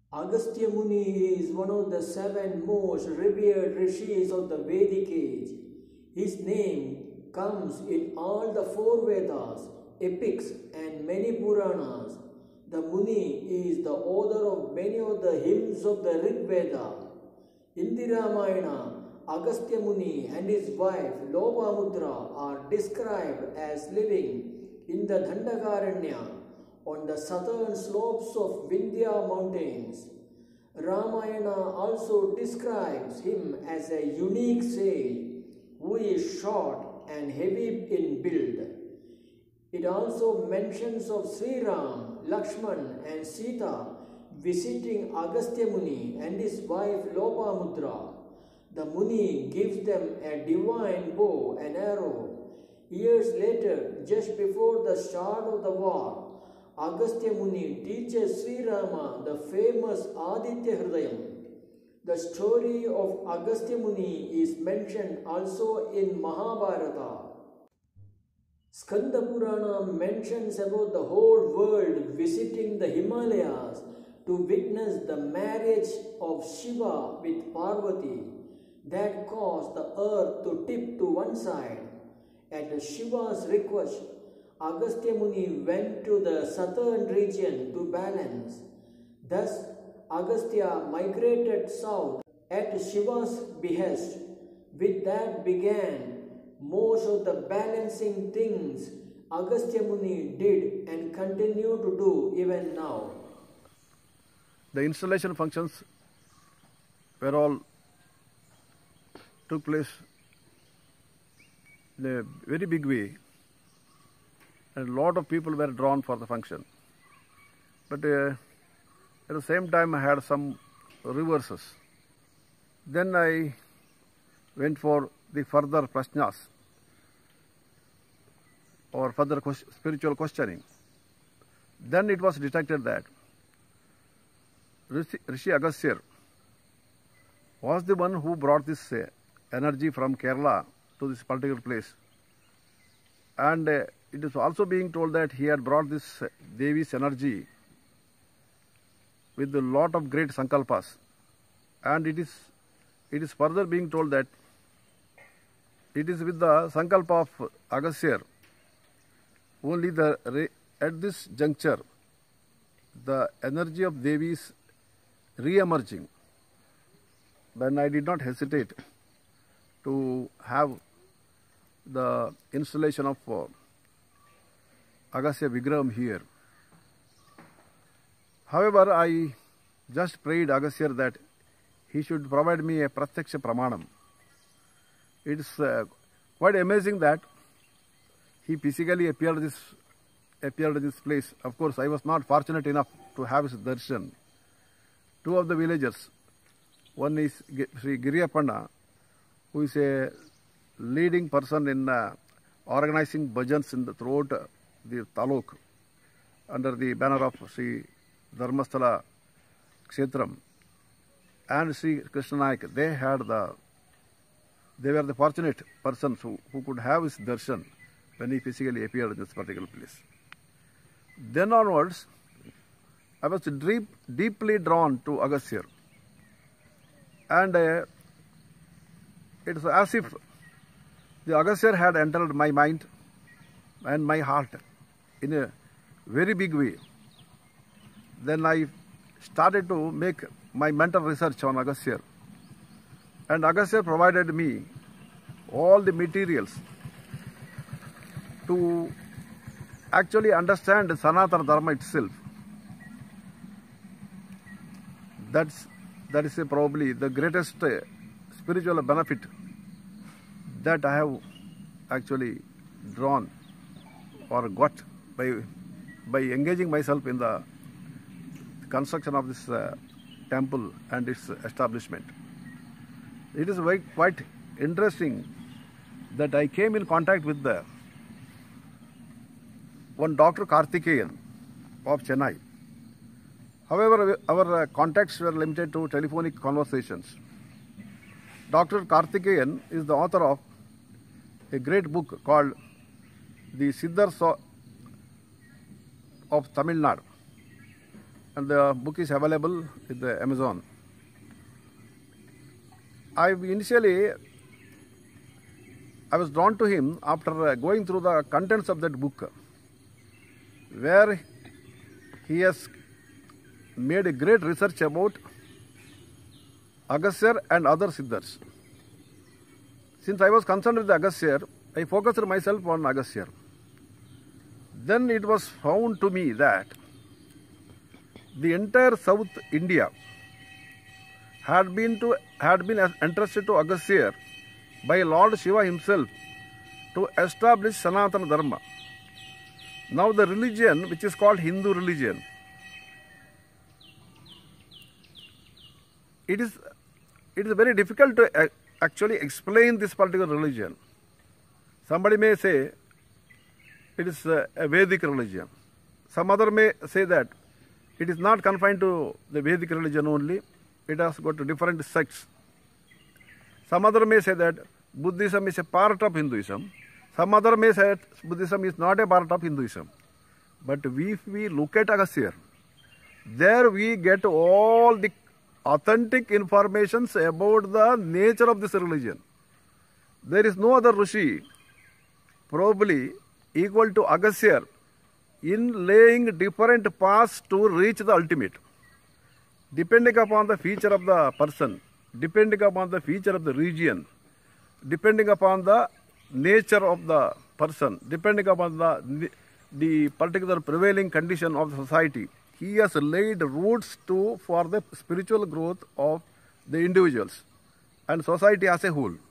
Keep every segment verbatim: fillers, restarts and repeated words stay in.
Agastya Muni is one of the seven most revered rishis of the Vedic age. His name comes in all the four Vedas, epics and many Puranas. The Muni is the author of many of the hymns of the Rig Veda. In the Ramayana, Agastya Muni and his wife Lopamudra are described as living in the Dandakaranya on the southern slopes of Vindhya mountains. Ramayana also describes him as a unique sage who is short and heavy in build. It also mentions of Sri Ram, Lakshman and Sita visiting Agastya Muni and his wife Lopamudra. The Muni gives them a divine bow and arrow. Years later, just before the start of the war, Agastya Muni teaches Sri Rama the famous Aditya Hridayam. The story of Agastya Muni is mentioned also in Mahabharata. Skanda Purana mentions about the whole world visiting the Himalayas to witness the marriage of Shiva with Parvati that caused the earth to tip to one side. At Shiva's request, Agastya Muni went to the southern region to balance. Thus, Agastya migrated south at Shiva's behest. With that began most of the balancing things Agastya Muni did and continue to do even now. The installation functions were all took place in a very big way, and a lot of people were drawn for the function. But uh, at the same time I had some reverses. Then I went for the further prashnas or further spiritual questioning. Then it was detected that Rishi, Rishi Agastya was the one who brought this uh, energy from Kerala to this particular place. And uh, it is also being told that he had brought this uh, Devi's energy with a lot of great sankalpas. And it is, it is further being told that it is with the sankalpa of Agastya only the at this juncture the energy of Devi is re-emerging. Then I did not hesitate to have the installation of uh, Agastya Vigraham here. However, I just prayed Agastya that he should provide me a pratyaksha pramanam. It is uh, quite amazing that he physically appeared this appeared at this place. Of course, I was not fortunate enough to have his darshan. Two of the villagers, one is Sri Giriyapanna, who is a leading person in uh, organizing bhajans in the, throughout uh, the taluk under the banner of Sri Dharmasthala Kshetram, and Sri Krishna Naik. They had the they were the fortunate persons who, who could have his darshan when he physically appeared in this particular place. Then onwards, I was deep, deeply drawn to Agastya, and uh, it is as if the Agastya had entered my mind and my heart in a very big way. Then I started to make my mental research on Agastya, and Agastya provided me all the materials to actually understand Sanatana Dharma itself. That's, that is a probably the greatest uh, spiritual benefit that I have actually drawn or got by, by engaging myself in the construction of this uh, temple and its establishment. It is very, quite interesting that I came in contact with the one Doctor P.Karthigayan of Chennai. However, our uh, contacts were limited to telephonic conversations. Doctor P.Karthigayan is the author of a great book called The Siddhars of Tamil Nadu. and the book is available with the Amazon. I initially, I was drawn to him after going through the contents of that book, where he has made a great research about Agastya and other Siddhas. Since I was concerned with Agastya, I focused myself on Agastya. Then it was found to me that the entire South India had been to had been entrusted to Agastya by Lord Shiva himself to establish Sanatana Dharma. Now the religion, which is called Hindu religion, it is it is very difficult to actually explain this particular religion. Somebody may say it is a, a Vedic religion. Some other may say that it is not confined to the Vedic religion only. It has got different sects. Some other may say that Buddhism is a part of Hinduism. Some other may say that Buddhism is not a part of Hinduism. But if we look at Agastya, there we get all the authentic informations about the nature of this religion. There is no other Rishi probably equal to Agastya in laying different paths to reach the ultimate. Depending upon the feature of the person, depending upon the feature of the region, depending upon the nature of the person, depending upon the, the particular prevailing condition of the society, he has laid roots to for the spiritual growth of the individuals and society as a whole.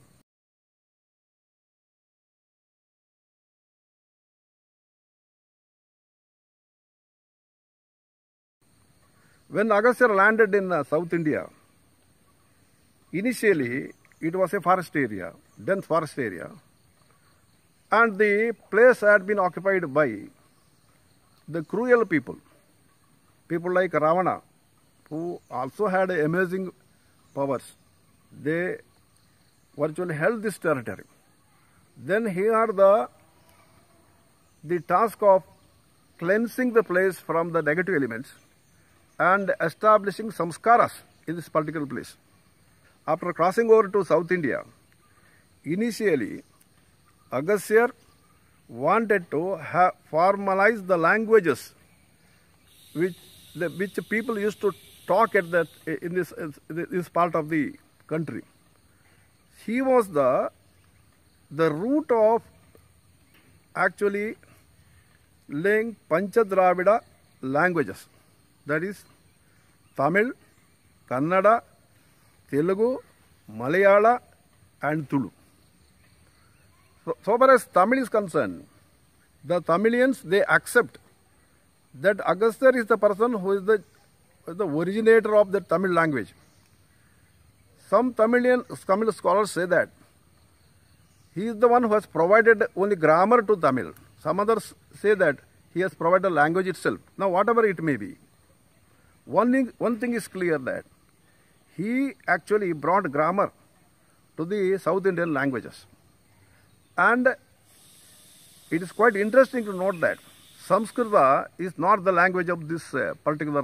When Agastya landed in uh, South India, initially it was a forest area, dense forest area, and the place had been occupied by the cruel people, people like Ravana, who also had amazing powers. They virtually held this territory. Then here are the, the task of cleansing the place from the negative elements and establishing samskaras in this particular place. After crossing over to South India, initially Agastya wanted to have formalize the languages which the, which people used to talk at that in this in this part of the country. He was the the root of actually laying Panchadravida languages. That is Tamil, Kannada, Telugu, Malayala and Tulu. So, so far as Tamil is concerned, the Tamilians, they accept that Agastya is the person who is the, the originator of the Tamil language. Some Tamilian Tamil scholars say that he is the one who has provided only grammar to Tamil. Some others say that he has provided language itself. Now whatever it may be, One thing, one thing is clear that he actually brought grammar to the South Indian languages. And it is quite interesting to note that Sanskrita is not the language of this uh, particular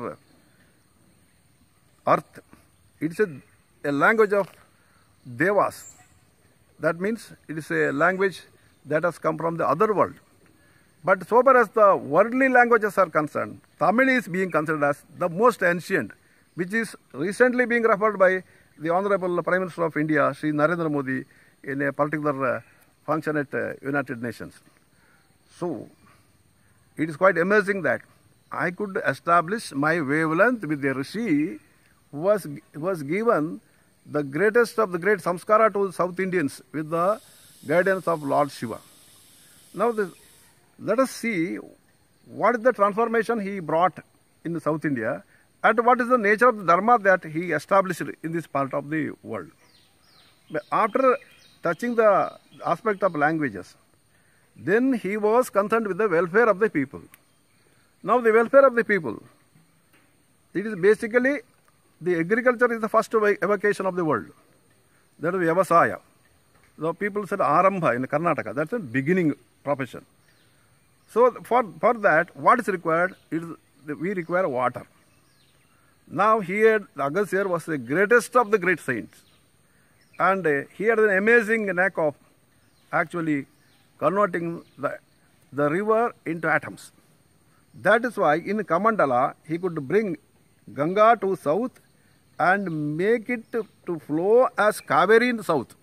earth. It is a, a language of Devas. That means it is a language that has come from the other world. But so far as the worldly languages are concerned, Tamil is being considered as the most ancient, which is recently being referred by the Honorable Prime Minister of India, Shri Narendra Modi, in a particular uh, function at uh, United Nations. So, it is quite amazing that I could establish my wavelength with the Rishi who was, who was given the greatest of the great samskara to South Indians with the guidance of Lord Shiva. Now, this, let us see what is the transformation he brought in the South India and what is the nature of the Dharma that he established in this part of the world. After touching the aspect of languages, then he was concerned with the welfare of the people. Now the welfare of the people, it is basically the agriculture is the first evocation of the world. That is Vyavasaya. The people said Arambha in Karnataka, that's the beginning profession. So for, for that, what is required is we require water. Now here, Agastya was the greatest of the great saints. And uh, he had an amazing knack of actually converting the, the river into atoms. That is why in Kamandala, he could bring Ganga to south and make it to, to flow as Kaveri in the south.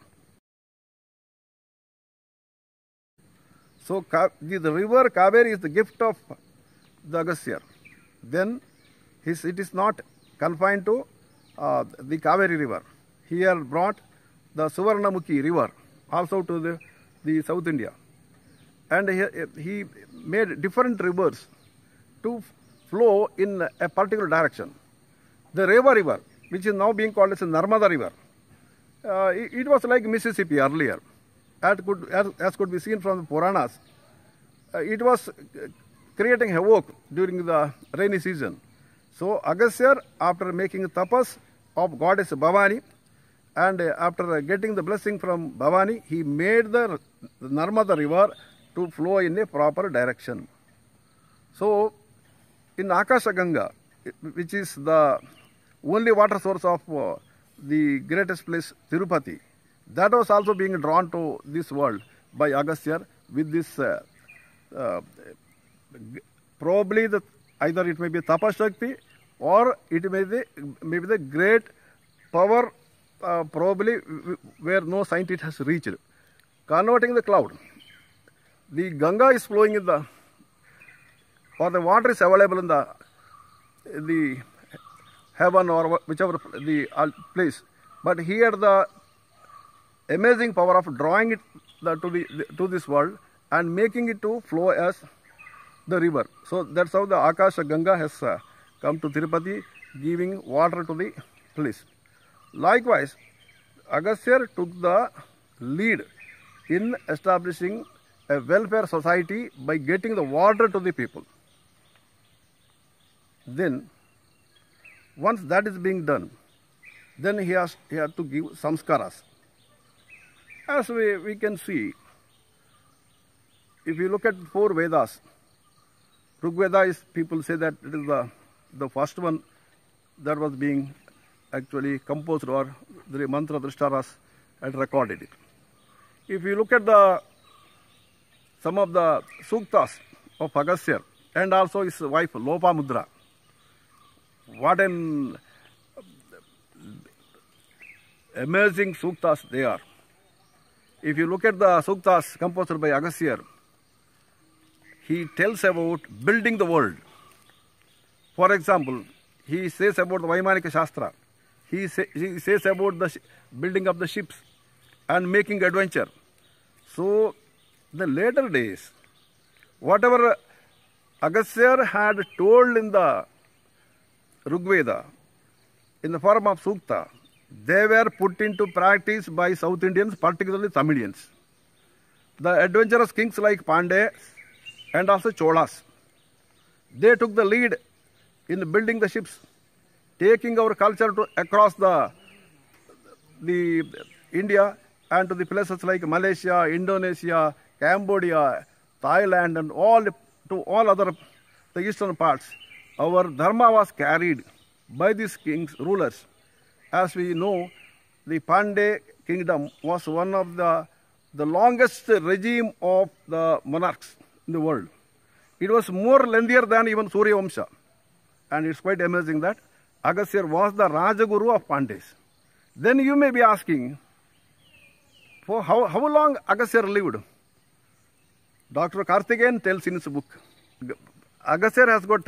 So the, the river Kaveri is the gift of the Agastya. Then his, it is not confined to uh, the Kaveri river. He had brought the Suvarnamukhi river also to the, the South India. And he, he made different rivers to flow in a particular direction. The Reva river, which is now being called as the Narmada river, uh, it, it was like Mississippi earlier. As could, as, as could be seen from the Puranas, uh, it was creating havoc during the rainy season. So Agastya, after making tapas of goddess Bhavani, and after getting the blessing from Bhavani, he made the Narmada river to flow in a proper direction. So in Akasha Ganga, which is the only water source of uh, the greatest place, Tirupati, that was also being drawn to this world by Agastya with this, uh, uh, probably the, either it may be Tapashakti or it may be, may be the great power, uh, probably where no scientist has reached. Converting the cloud. The Ganga is flowing in the, or the water is available in the, the heaven or whichever the place. But here the amazing power of drawing it the, to, the, the, to this world and making it to flow as the river. So that's how the Akasha Ganga has uh, come to Tirupati, giving water to the place. Likewise, Agastya took the lead in establishing a welfare society by getting the water to the people. Then, once that is being done, then he has, he has to give samskaras. As we, we can see, if you look at four Vedas, Rigveda is, people say that it is the, the first one that was being actually composed, or the mantra drishtaras had recorded it. If you look at the some of the suktas of Agastya and also his wife Lopamudra, what an amazing suktas they are. If you look at the suktas composed by Agastya, he tells about building the world. For example, he says about the Vaimanika Shastra. He, say, he says about the building of the ships and making adventure. So, the later days, whatever Agastya had told in the Rigveda, in the form of Sukta, they were put into practice by South Indians, particularly Tamilians. The adventurous kings like Pandey and also Cholas, they took the lead in building the ships, taking our culture to across the, the India and to the places like Malaysia, Indonesia, Cambodia, Thailand, and all to all other the eastern parts. Our dharma was carried by these kings, rulers. As we know, the Pandey kingdom was one of the, the longest regime of the monarchs in the world. It was more lengthier than even Surya Vamsha. And it's quite amazing that Agastya was the Rajaguru of Pandays. Then you may be asking, for how, how long Agastya lived? Doctor Karthigayan tells in his book, Agastya has got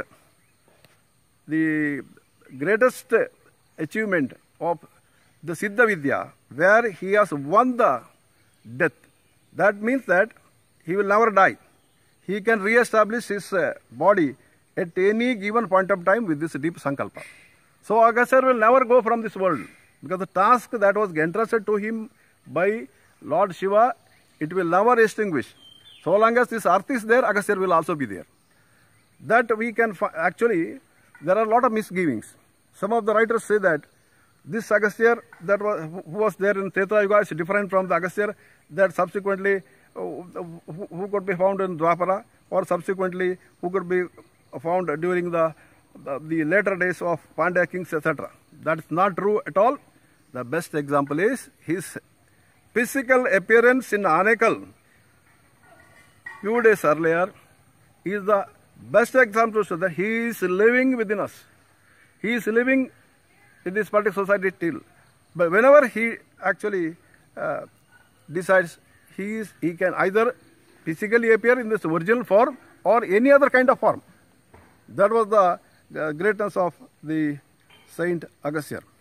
the greatest achievement of the Siddha Vidya, where he has won the death. That means that he will never die. He can re-establish his uh, body at any given point of time with this deep sankalpa. So Agastya will never go from this world, because the task that was entrusted to him by Lord Shiva, it will never extinguish. So long as this earth is there, Agastya will also be there. That we can actually, there are a lot of misgivings. Some of the writers say that this Agastya that was, who was there in Treta Yuga is different from the Agastya that subsequently uh, who, who could be found in Dwapara, or subsequently who could be found during the the, the later days of Pandya kings, et cetera. That is not true at all. The best example is his physical appearance in Anekal few days earlier is the best example so that he is living within us. He is living in this particular society till. But whenever he actually uh, decides, he is he can either physically appear in this original form or any other kind of form. That was the, the greatness of the Saint Agastya.